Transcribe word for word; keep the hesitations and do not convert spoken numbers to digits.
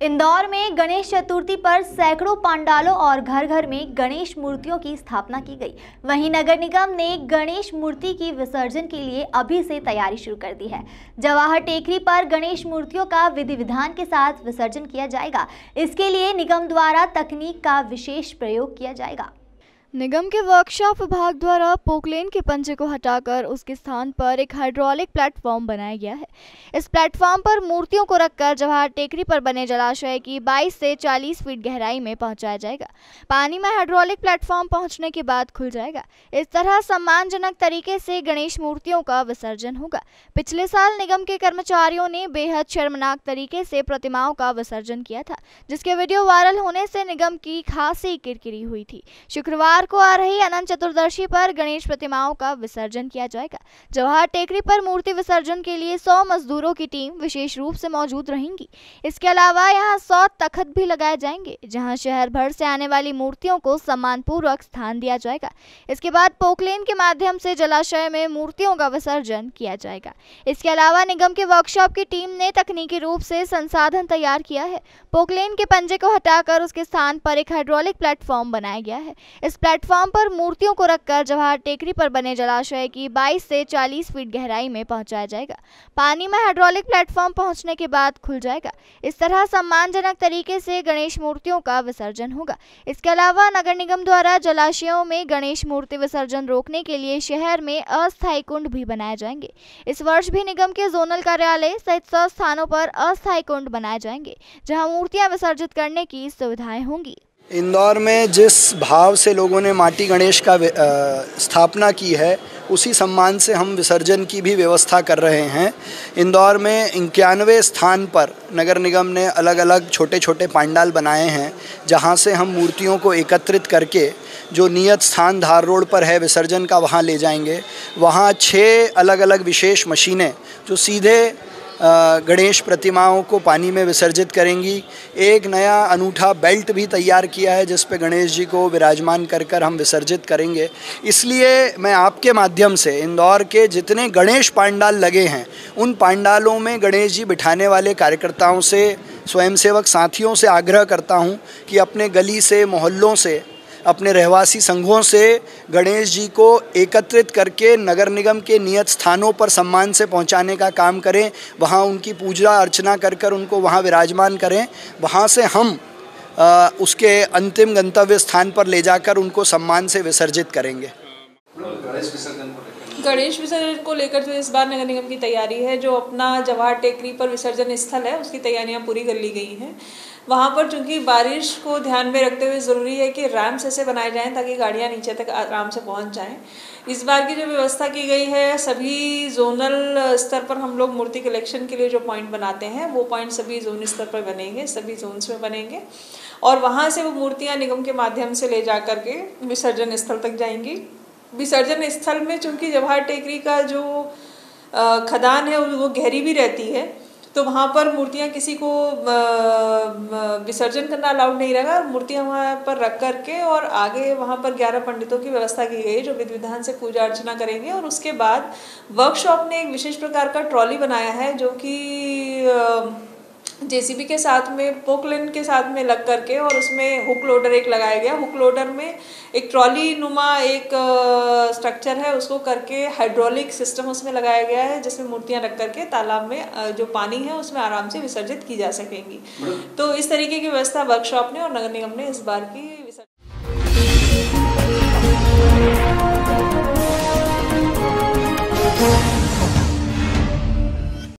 इंदौर में गणेश चतुर्थी पर सैकड़ों पंडालों और घर घर में गणेश मूर्तियों की स्थापना की गई। वहीं नगर निगम ने गणेश मूर्ति की विसर्जन के लिए अभी से तैयारी शुरू कर दी है। जवाहर टेकरी पर गणेश मूर्तियों का विधि विधान के साथ विसर्जन किया जाएगा। इसके लिए निगम द्वारा तकनीक का विशेष प्रयोग किया जाएगा। निगम के वर्कशॉप विभाग द्वारा पोकलेन के पंजे को हटाकर उसके स्थान पर एक हाइड्रोलिक प्लेटफॉर्म बनाया गया है। इस प्लेटफॉर्म पर मूर्तियों को रखकर जवाहर टेकरी पर बने जलाशय की बाईस से चालीस फीट गहराई में पहुंचाया जाएगा। पानी में हाइड्रोलिक प्लेटफॉर्म पहुंचने के बाद खुल जाएगा। इस तरह सम्मानजनक तरीके से गणेश मूर्तियों का विसर्जन होगा। पिछले साल निगम के कर्मचारियों ने बेहद शर्मनाक तरीके से प्रतिमाओं का विसर्जन किया था, जिसके वीडियो वायरल होने से निगम की खासी किरकिरी हुई थी। शुक्रवार को आ रही अनंत चतुर्दशी पर गणेश प्रतिमाओं का विसर्जन किया जाएगा। जवाहर टेकरी पर मूर्ति विसर्जन के लिए सौ मजदूरों की टीम विशेष रूप से मौजूद रहेंगी। इसके अलावा यहां सौ तख्त भी लगाए जाएंगे, जहां शहर भर से आने वाली मूर्तियों को सम्मानपूर्वक स्थान दिया जाएगा। इसके बाद पोकलेन के माध्यम से जलाशय में मूर्तियों का विसर्जन किया जाएगा। इसके अलावा निगम के वर्कशॉप की टीम ने तकनीकी रूप से संसाधन तैयार किया है। पोकलेन के पंजे को हटाकर उसके स्थान पर एक हाइड्रोलिक प्लेटफॉर्म बनाया गया है। इस प्लेटफॉर्म पर मूर्तियों को रखकर जवाहर टेकरी पर बने जलाशय की बाईस से चालीस फीट गहराई में पहुंचाया जाएगा। पानी में हाइड्रोलिक प्लेटफॉर्म पहुंचने के बाद खुल जाएगा। इस तरह सम्मानजनक तरीके से गणेश मूर्तियों का विसर्जन होगा। इसके अलावा नगर निगम द्वारा जलाशयों में गणेश मूर्ति विसर्जन रोकने के लिए शहर में अस्थायी कुंड भी बनाए जाएंगे। इस वर्ष भी निगम के जोनल कार्यालय सहित सौ स्थानों पर अस्थायी कुंड बनाए जाएंगे, जहाँ मूर्तियां विसर्जित करने की सुविधाएं होंगी। इंदौर में जिस भाव से लोगों ने माटी गणेश का स्थापना की है, उसी सम्मान से हम विसर्जन की भी व्यवस्था कर रहे हैं। इंदौर में इक्यानवे स्थान पर नगर निगम ने अलग अलग छोटे छोटे पंडाल बनाए हैं, जहां से हम मूर्तियों को एकत्रित करके जो नियत स्थान धार रोड पर है विसर्जन का, वहां ले जाएंगे। वहां छः अलग अलग विशेष मशीनें जो सीधे गणेश प्रतिमाओं को पानी में विसर्जित करेंगी। एक नया अनूठा बेल्ट भी तैयार किया है, जिस पे गणेश जी को विराजमान कर कर हम विसर्जित करेंगे। इसलिए मैं आपके माध्यम से इंदौर के जितने गणेश पंडाल लगे हैं, उन पंडालों में गणेश जी बिठाने वाले कार्यकर्ताओं से, स्वयंसेवक साथियों से आग्रह करता हूं कि अपने गली से, मोहल्लों से, अपने रहवासी संघों से गणेश जी को एकत्रित करके नगर निगम के नियत स्थानों पर सम्मान से पहुंचाने का काम करें। वहां उनकी पूजा अर्चना कर कर उनको वहां विराजमान करें। वहां से हम आ, उसके अंतिम गंतव्य स्थान पर ले जाकर उनको सम्मान से विसर्जित करेंगे। गणेश विसर्जन गणेश विसर्जन को लेकर जो इस बार नगर निगम की तैयारी है, जो अपना जवाहर टेकरी पर विसर्जन स्थल है, उसकी तैयारियां पूरी कर ली गई हैं। वहाँ पर चूंकि बारिश को ध्यान में रखते हुए ज़रूरी है कि रैम्प्स ऐसे बनाए जाएं ताकि गाड़ियाँ नीचे तक आराम से पहुँच जाएं। इस बार की जो व्यवस्था की गई है, सभी जोनल स्तर पर हम लोग मूर्ति कलेक्शन के लिए जो पॉइंट बनाते हैं, वो पॉइंट सभी जोन स्तर पर बनेंगे, सभी जोन्स में बनेंगे, और वहाँ से वो मूर्तियाँ निगम के माध्यम से ले जा कर के विसर्जन स्थल तक जाएंगी। विसर्जन स्थल में चूँकि जवाहर टेकरी का जो खदान है वो गहरी भी रहती है, तो वहाँ पर मूर्तियाँ किसी को विसर्जन करना अलाउड नहीं रहेगा। मूर्तियाँ वहाँ पर रख करके और आगे वहाँ पर ग्यारह पंडितों की व्यवस्था की गई है, जो विधि विधान से पूजा अर्चना करेंगे। और उसके बाद वर्कशॉप ने एक विशेष प्रकार का ट्रॉली बनाया है, जो कि जेसीबी के साथ में, पोकलेन के साथ में लग करके, और उसमें हुक लोडर एक लगाया गया। हुक लोडर में एक ट्रॉली नुमा एक स्ट्रक्चर है, उसको करके हाइड्रोलिक सिस्टम उसमें लगाया गया है, जिसमें मूर्तियां रख करके तालाब में जो पानी है उसमें आराम से विसर्जित की जा सकेंगी। तो इस तरीके की व्यवस्था वर्कशॉप ने और नगर निगम ने इस बार की